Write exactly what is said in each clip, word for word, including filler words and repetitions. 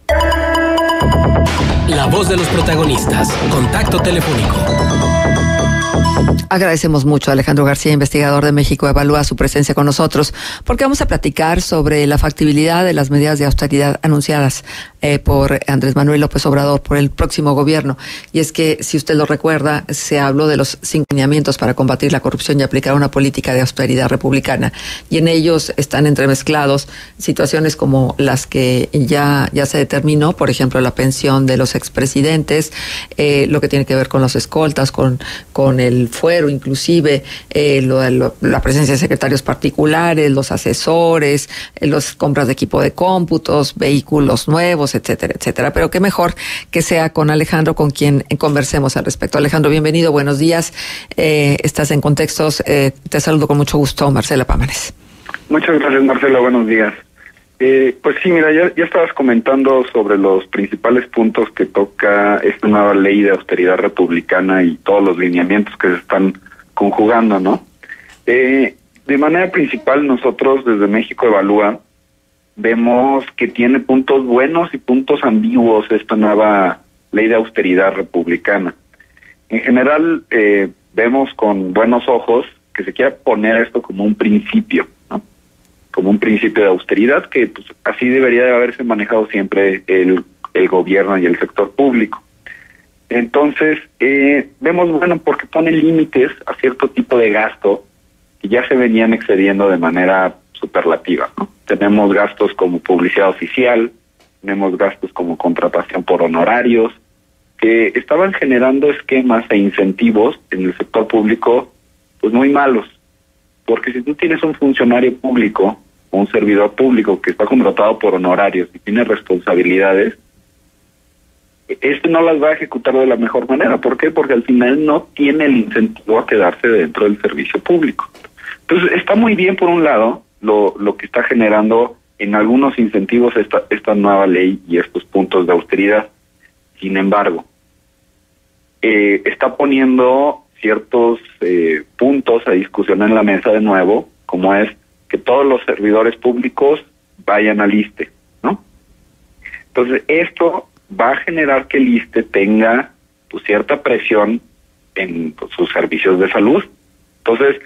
La voz de los protagonistas. Contacto telefónico. Agradecemos mucho a Alejandro García, investigador de México Evalúa, su presencia con nosotros, porque vamos a platicar sobre la factibilidad de las medidas de austeridad anunciadas eh, por Andrés Manuel López Obrador por el próximo gobierno. Y es que, si usted lo recuerda, se habló de los cinco lineamientos para combatir la corrupción y aplicar una política de austeridad republicana. Y en ellos están entremezclados situaciones como las que ya, ya se determinó, por ejemplo, la pensión de los expresidentes, eh, lo que tiene que ver con los escoltas, con, con el fuero, inclusive eh, lo, lo, la presencia de secretarios particulares, los asesores, eh, las compras de equipo de cómputos, vehículos nuevos, etcétera, etcétera. Pero qué mejor que sea con Alejandro, con quien conversemos al respecto. Alejandro, bienvenido, buenos días. Eh, estás en Contextos. Eh, te saludo con mucho gusto, Marcela Pámanes. Muchas gracias, Marcela. Buenos días. Eh, pues sí, mira, ya, ya estabas comentando sobre los principales puntos que toca esta nueva ley de austeridad republicana y todos los lineamientos que se están conjugando, ¿no? Eh, de manera principal, nosotros desde México Evalúa vemos que tiene puntos buenos y puntos ambiguos esta nueva ley de austeridad republicana. En general, eh, vemos con buenos ojos que se quiera poner esto como un principio, ¿no? Como un principio de austeridad, que pues, así debería de haberse manejado siempre el, el gobierno y el sector público. Entonces, eh, vemos, bueno, porque pone límites a cierto tipo de gasto que ya se venían excediendo de manera superlativa, ¿no? Tenemos gastos como publicidad oficial, tenemos gastos como contratación por honorarios, que estaban generando esquemas e incentivos en el sector público, pues muy malos. Porque si tú tienes un funcionario público o un servidor público que está contratado por honorarios y tiene responsabilidades, este no las va a ejecutar de la mejor manera. ¿Por qué? Porque al final no tiene el incentivo a quedarse dentro del servicio público. Entonces, está muy bien, por un lado, lo, lo que está generando en algunos incentivos esta, esta nueva ley y estos puntos de austeridad. Sin embargo, eh, está poniendo ciertos eh, puntos a discusión en la mesa de nuevo, como es que todos los servidores públicos vayan al ISSSTE, ¿no? Entonces, esto va a generar que el ISSSTE tenga pues, cierta presión en pues, sus servicios de salud. Entonces,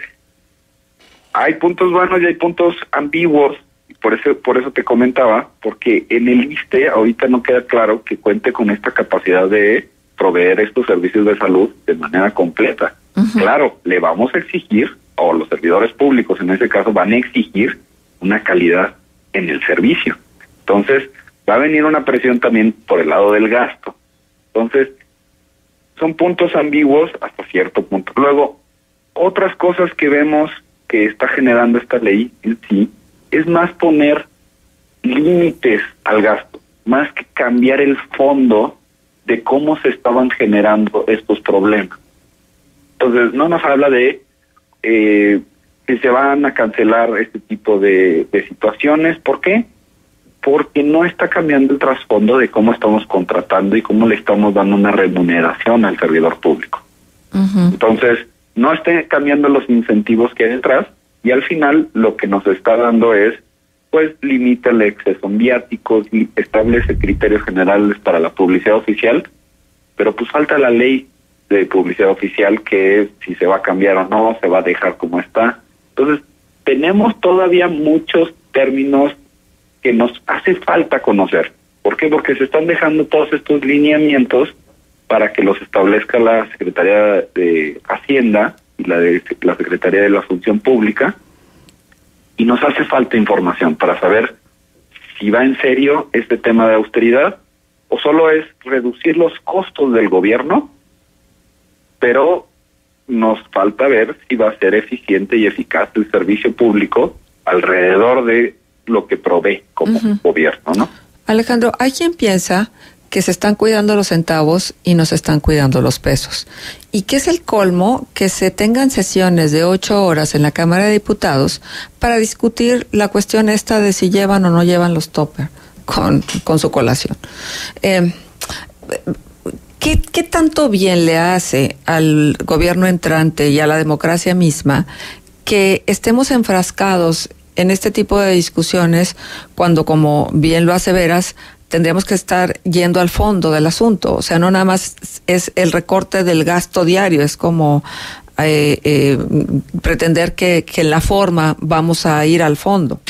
hay puntos buenos y hay puntos ambiguos, y por eso, por eso te comentaba, porque en el ISSSTE ahorita no queda claro que cuente con esta capacidad de proveer estos servicios de salud de manera completa. Uh-huh. Claro, le vamos a exigir, o los servidores públicos en ese caso van a exigir una calidad en el servicio. Entonces, va a venir una presión también por el lado del gasto. Entonces, son puntos ambiguos hasta cierto punto. Luego, otras cosas que vemos que está generando esta ley en sí, es más poner límites al gasto, más que cambiar el fondo de cómo se estaban generando estos problemas. Entonces, no nos habla de eh, que se van a cancelar este tipo de, de situaciones. ¿Por qué? Porque no está cambiando el trasfondo de cómo estamos contratando y cómo le estamos dando una remuneración al servidor público. Uh-huh. Entonces, no esté cambiando los incentivos que hay detrás, y al final lo que nos está dando es, pues, limita el exceso en viáticos y establece criterios generales para la publicidad oficial, pero pues falta la ley de publicidad oficial, que es si se va a cambiar o no, se va a dejar como está. Entonces, tenemos todavía muchos términos que nos hace falta conocer. ¿Por qué? Porque se están dejando todos estos lineamientos para que los establezca la Secretaría de Hacienda y la de la Secretaría de la Función Pública, y nos hace falta información para saber si va en serio este tema de austeridad o solo es reducir los costos del gobierno, pero nos falta ver si va a ser eficiente y eficaz el servicio público alrededor de lo que provee como uh-huh. gobierno, ¿no? Alejandro, hay quien piensa que se están cuidando los centavos y no se están cuidando los pesos. Y que es el colmo que se tengan sesiones de ocho horas en la Cámara de Diputados para discutir la cuestión esta de si llevan o no llevan los topper con, con su colación. Eh, ¿qué, ¿Qué tanto bien le hace al gobierno entrante y a la democracia misma que estemos enfrascados en este tipo de discusiones cuando, como bien lo aseveras, tendríamos que estar yendo al fondo del asunto. O sea, no nada más es el recorte del gasto diario, es como eh, eh, pretender que, que en la forma vamos a ir al fondo.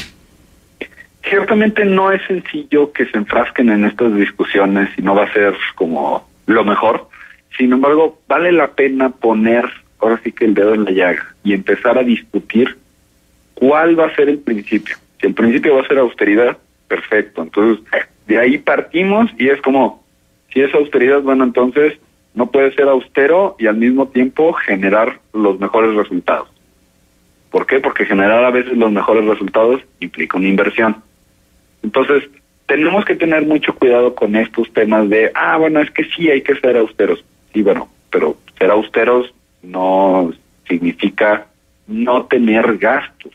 Ciertamente no es sencillo que se enfrasquen en estas discusiones y no va a ser como lo mejor. Sin embargo, vale la pena poner ahora sí que el dedo en la llaga y empezar a discutir cuál va a ser el principio. Si el principio va a ser austeridad, perfecto. Entonces, de ahí partimos y es como, si es austeridad, bueno, entonces no puede ser austero y al mismo tiempo generar los mejores resultados. ¿Por qué? Porque generar a veces los mejores resultados implica una inversión. Entonces, tenemos que tener mucho cuidado con estos temas de, ah, bueno, es que sí hay que ser austeros. Sí, bueno, pero ser austeros no significa no tener gastos.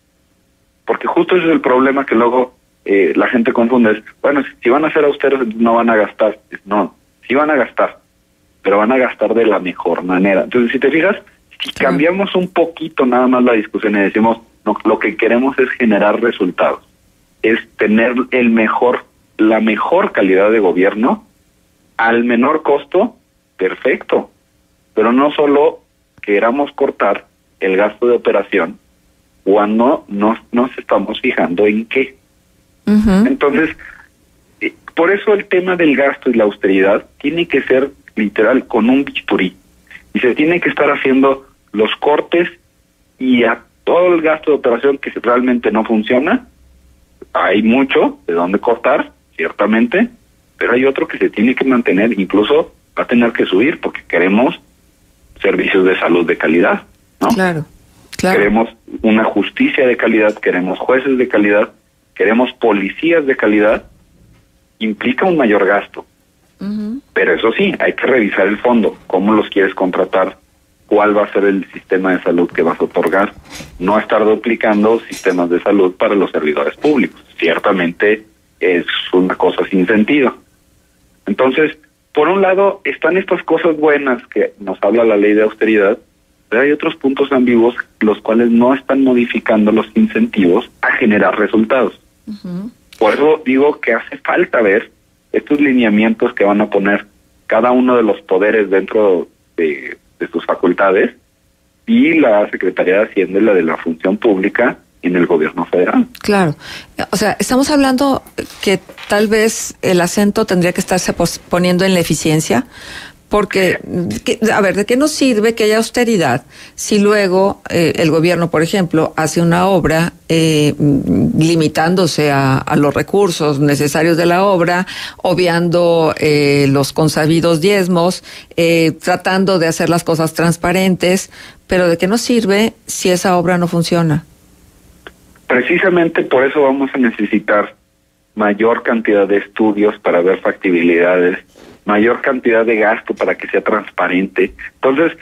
Porque justo ese es el problema que luego eh, la gente confunde. Es, bueno, si van a ser austeros, no van a gastar. No, sí van a gastar, pero van a gastar de la mejor manera. Entonces, si te fijas, si cambiamos un poquito nada más la discusión y decimos, no, lo que queremos es generar resultados, es tener el mejor, la mejor calidad de gobierno al menor costo, perfecto. Pero no solo queramos cortar el gasto de operación cuando no nos estamos fijando en qué. Uh-huh. Entonces, eh, por eso el tema del gasto y la austeridad tiene que ser literal con un bisturí. Y se tiene que estar haciendo los cortes y a todo el gasto de operación que realmente no funciona. Hay mucho de dónde cortar, ciertamente, pero hay otro que se tiene que mantener, incluso va a tener que subir porque queremos servicios de salud de calidad, ¿no? Claro, claro. Queremos una justicia de calidad, queremos jueces de calidad, queremos policías de calidad, implica un mayor gasto. Uh-huh. Pero eso sí, hay que revisar el fondo, cómo los quieres contratar, cuál va a ser el sistema de salud que vas a otorgar, no estar duplicando sistemas de salud para los servidores públicos. Ciertamente es una cosa sin sentido. Entonces, por un lado, están estas cosas buenas que nos habla la ley de austeridad, pero hay otros puntos ambiguos los cuales no están modificando los incentivos a generar resultados. Uh-huh. Por eso digo que hace falta ver estos lineamientos que van a poner cada uno de los poderes dentro de, de sus facultades y la Secretaría de Hacienda y la de la Función Pública en el gobierno federal. Claro. O sea, estamos hablando que tal vez el acento tendría que estarse poniendo en la eficiencia, porque, que, a ver, ¿de qué nos sirve que haya austeridad si luego eh, el gobierno, por ejemplo, hace una obra eh, limitándose a, a los recursos necesarios de la obra, obviando eh, los consabidos diezmos, eh, tratando de hacer las cosas transparentes, pero ¿de qué nos sirve si esa obra no funciona? Precisamente por eso vamos a necesitar mayor cantidad de estudios para ver factibilidades, mayor cantidad de gasto para que sea transparente. Entonces,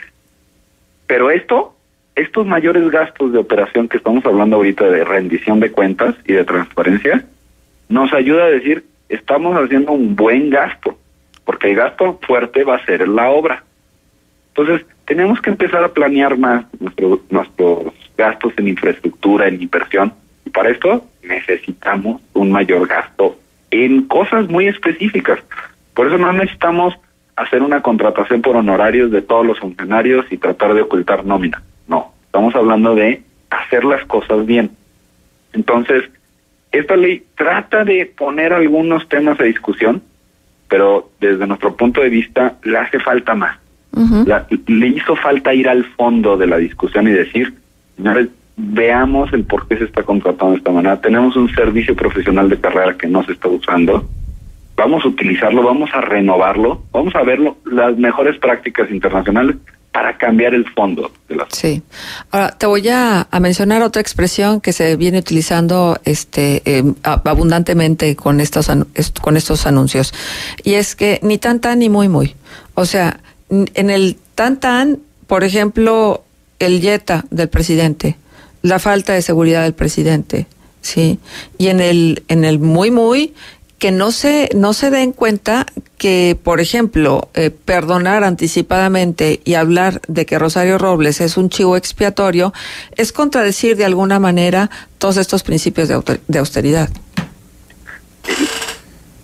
pero esto, estos mayores gastos de operación que estamos hablando ahorita de rendición de cuentas y de transparencia, nos ayuda a decir, estamos haciendo un buen gasto, porque el gasto fuerte va a ser la obra. Entonces, tenemos que empezar a planear más nuestro, nuestros gastos en infraestructura, en inversión, y para esto necesitamos un mayor gasto en cosas muy específicas. Por eso no necesitamos hacer una contratación por honorarios de todos los funcionarios y tratar de ocultar nómina. No, estamos hablando de hacer las cosas bien. Entonces, esta ley trata de poner algunos temas a discusión, pero desde nuestro punto de vista le hace falta más. Uh-huh. La, le hizo falta ir al fondo de la discusión y decir, señores, veamos el por qué se está contratando de esta manera. Tenemos un servicio profesional de carrera que no se está usando. Vamos a utilizarlo, vamos a renovarlo, vamos a verlo, las mejores prácticas internacionales para cambiar el fondo de las. Sí. Ahora, te voy a, a mencionar otra expresión que se viene utilizando este eh, abundantemente con estos, con estos anuncios, y es que ni tan tan ni muy muy. O sea, en el tan tan, por ejemplo, el yeta del presidente, la falta de seguridad del presidente, sí, y en el en el muy muy, que no se no se den cuenta que, por ejemplo, eh, perdonar anticipadamente y hablar de que Rosario Robles es un chivo expiatorio es contradecir de alguna manera todos estos principios de, autor, de austeridad.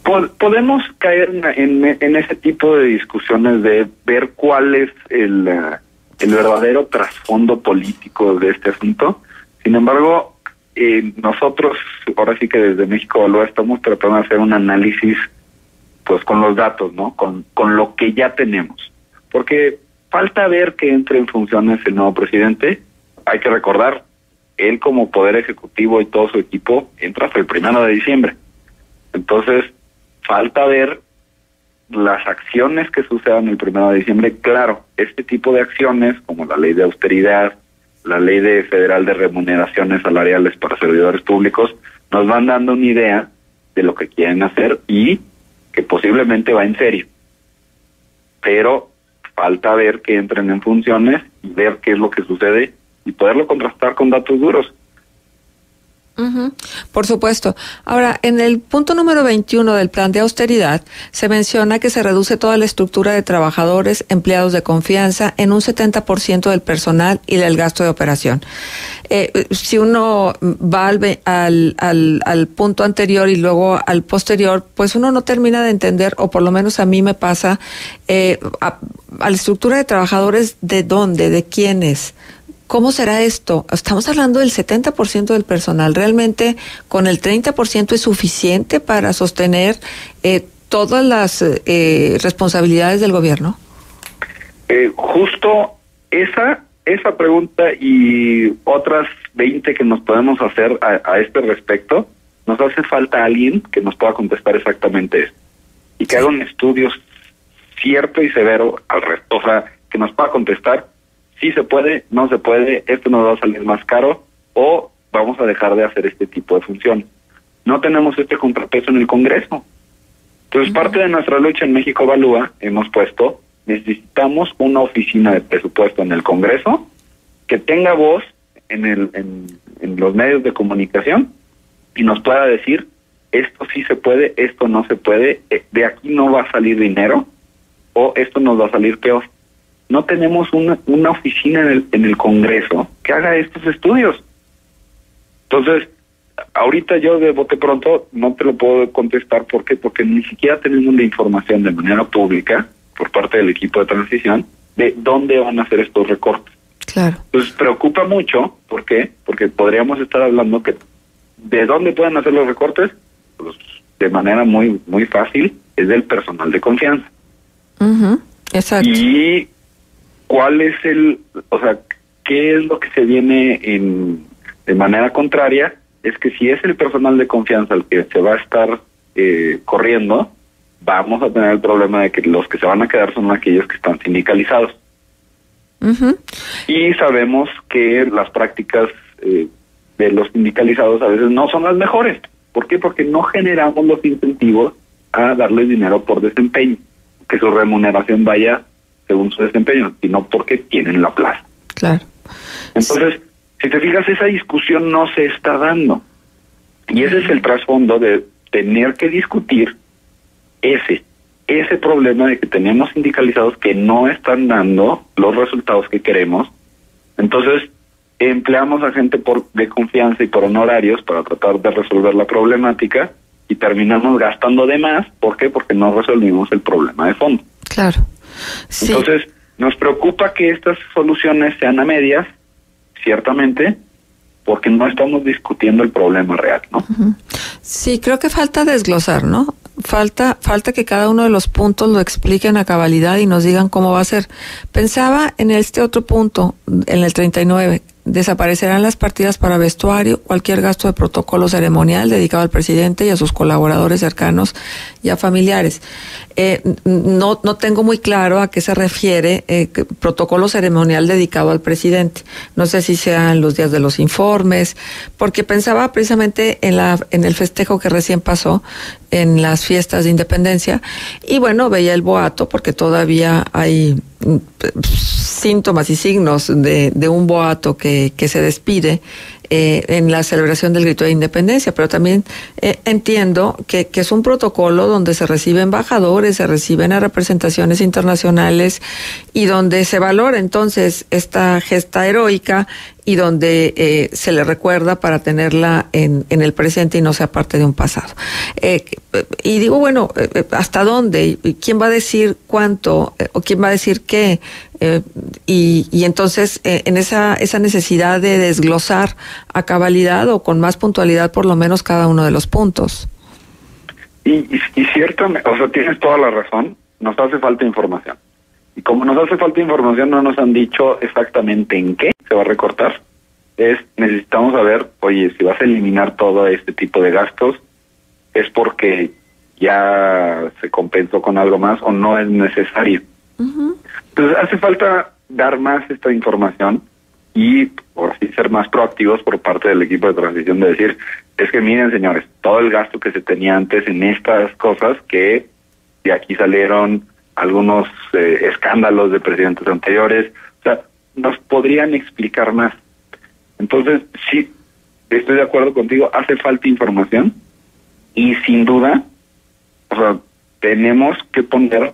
Podemos caer en, en, en ese tipo de discusiones de ver cuál es el, el verdadero trasfondo político de este asunto. Sin embargo, eh, nosotros, ahora sí que desde México Evalúa estamos tratando de hacer un análisis pues con los datos, ¿no? Con, con lo que ya tenemos. Porque falta ver que entre en funciones el nuevo presidente. Hay que recordar, él como Poder Ejecutivo y todo su equipo entra hasta el primero de diciembre. Entonces, falta ver las acciones que sucedan el primero de diciembre. Claro, este tipo de acciones, como la ley de austeridad, la ley de federal de remuneraciones salariales para servidores públicos, nos van dando una idea de lo que quieren hacer y que posiblemente va en serio. Pero falta ver que entren en funciones y ver qué es lo que sucede y poderlo contrastar con datos duros. Uh-huh. Por supuesto. Ahora, en el punto número veintiuno del plan de austeridad se menciona que se reduce toda la estructura de trabajadores, empleados de confianza en un setenta por ciento del personal y del gasto de operación. Eh, si uno va al, al, al, al punto anterior y luego al posterior, pues uno no termina de entender, o por lo menos a mí me pasa, eh, a, a la estructura de trabajadores, ¿de dónde? ¿De quiénes? ¿Cómo será esto? Estamos hablando del setenta por ciento del personal. ¿Realmente con el treinta por ciento es suficiente para sostener eh, todas las eh, responsabilidades del gobierno? Eh, justo esa esa pregunta y otras veinte que nos podemos hacer a, a este respecto, nos hace falta alguien que nos pueda contestar exactamente esto. Y que sí. haga un estudio cierto y severo al resto. O sea, que nos pueda contestar sí se puede, no se puede, esto nos va a salir más caro o vamos a dejar de hacer este tipo de función. No tenemos este contrapeso en el Congreso. Entonces, uh-huh. parte de nuestra lucha en México Evalúa hemos puesto, necesitamos una oficina de presupuesto en el Congreso que tenga voz en, el, en, en los medios de comunicación y nos pueda decir, esto sí se puede, esto no se puede, de aquí no va a salir dinero o esto nos va a salir peor. No tenemos una, una oficina en el, en el Congreso que haga estos estudios. Entonces, ahorita yo de bote pronto no te lo puedo contestar. ¿Por qué? Porque ni siquiera tenemos la información de manera pública por parte del equipo de transición de dónde van a hacer estos recortes. Claro. Entonces, preocupa mucho. ¿Por qué? Porque podríamos estar hablando que de dónde pueden hacer los recortes, pues de manera muy, muy fácil, es del personal de confianza. Uh-huh. Exacto. Y ¿cuál es el, o sea, qué es lo que se viene en, de manera contraria? Es que si es el personal de confianza el que se va a estar eh, corriendo, vamos a tener el problema de que los que se van a quedar son aquellos que están sindicalizados. Uh-huh. Y sabemos que las prácticas eh, de los sindicalizados a veces no son las mejores. ¿Por qué? Porque no generamos los incentivos a darles dinero por desempeño, que su remuneración vaya según su desempeño, sino porque tienen la plaza. Claro. Entonces, sí. si te fijas, esa discusión no se está dando. Y ese es el trasfondo de tener que discutir ese, ese problema de que tenemos sindicalizados que no están dando los resultados que queremos. Entonces, empleamos a gente por de confianza y por honorarios para tratar de resolver la problemática y terminamos gastando de más. ¿Por qué? Porque no resolvimos el problema de fondo. Claro. Sí. Entonces, nos preocupa que estas soluciones sean a medias, ciertamente, porque no estamos discutiendo el problema real, ¿no? Uh-huh. Sí, creo que falta desglosar, ¿no? Falta, falta que cada uno de los puntos lo expliquen a cabalidad y nos digan cómo va a ser. Pensaba en este otro punto, en el treinta y nueve, desaparecerán las partidas para vestuario, cualquier gasto de protocolo ceremonial dedicado al presidente y a sus colaboradores cercanos y a familiares. Eh, no, no tengo muy claro a qué se refiere eh, protocolo ceremonial dedicado al presidente. No sé si sean los días de los informes, porque pensaba precisamente en la, en el festejo que recién pasó, en las fiestas de independencia, y bueno, veía el boato, porque todavía hay síntomas y signos de, de un boato que, que se despide eh, en la celebración del grito de independencia, pero también eh, entiendo que, que es un protocolo donde se reciben embajadores, se reciben a representaciones internacionales y donde se valora entonces esta gesta heroica y donde eh, se le recuerda para tenerla en, en el presente y no sea parte de un pasado. Eh, y digo, bueno, eh, ¿hasta dónde? ¿Quién va a decir cuánto? Eh, ¿O quién va a decir qué? Eh, y, y entonces, eh, en esa, esa necesidad de desglosar a cabalidad o con más puntualidad por lo menos cada uno de los puntos. Y, y, y ciertamente, o sea, tienes toda la razón, nos hace falta información. Y como nos hace falta información, no nos han dicho exactamente en qué se va a recortar. Es, necesitamos saber, oye, si vas a eliminar todo este tipo de gastos, es porque ya se compensó con algo más o no es necesario. Uh-huh. Entonces hace falta dar más esta información y por así ser más proactivos por parte del equipo de transición, de decir, es que miren señores, todo el gasto que se tenía antes en estas cosas, que de aquí salieron algunos eh, escándalos de presidentes anteriores, o sea, nos podrían explicar más. Entonces, sí, estoy de acuerdo contigo, hace falta información y sin duda, o sea, tenemos que poner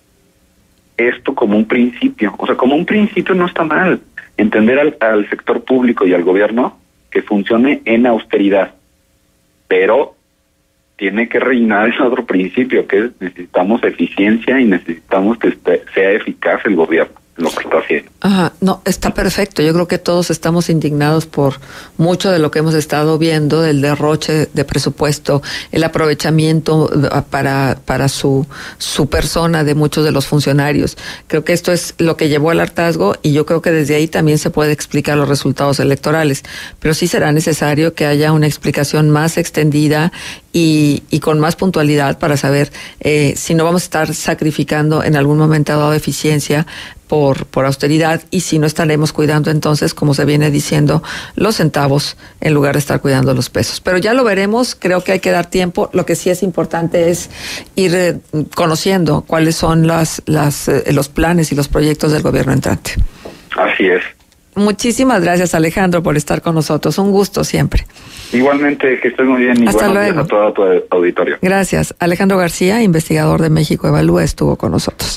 esto como un principio, o sea, como un principio no está mal, entender al, al sector público y al gobierno que funcione en austeridad, pero tiene que reinar ese otro principio, que es necesitamos eficiencia y necesitamos que este, sea eficaz el gobierno en lo que está haciendo. Ajá, no, está perfecto. Yo creo que todos estamos indignados por mucho de lo que hemos estado viendo, del derroche de presupuesto, el aprovechamiento para para su su persona de muchos de los funcionarios. Creo que esto es lo que llevó al hartazgo y yo creo que desde ahí también se puede explicar los resultados electorales. Pero sí será necesario que haya una explicación más extendida y, y con más puntualidad para saber eh, si no vamos a estar sacrificando en algún momento dado eficiencia por por austeridad y si no estaremos cuidando entonces, como se viene diciendo, los centavos en lugar de estar cuidando los pesos. Pero ya lo veremos, creo que hay que dar tiempo. Lo que sí es importante es ir eh, conociendo cuáles son las las eh, los planes y los proyectos del gobierno entrante. Así es. Muchísimas gracias, Alejandro, por estar con nosotros. Un gusto siempre. Igualmente, que estés muy bien y hasta buenos luego. días a todo tu auditorio. Gracias. Alejandro García, investigador de México Evalúa, estuvo con nosotros.